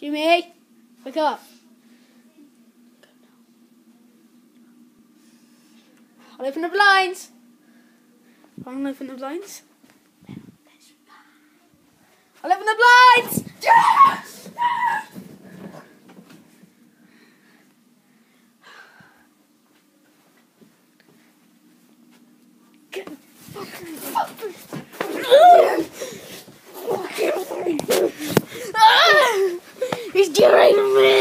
Jimmy, wake up. I'll open the blinds. I'll open the blinds. I'll open the blinds. Yes! He's doing me.